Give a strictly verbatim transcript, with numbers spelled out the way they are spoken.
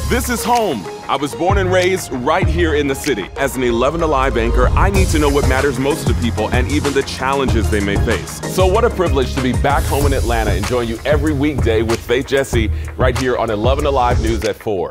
This is home. I was born and raised right here in the city. As an eleven Alive anchor, I need to know what matters most to people and even the challenges they may face. So what a privilege to be back home in Atlanta and join you every weekday with Faith Jesse right here on eleven Alive News at four.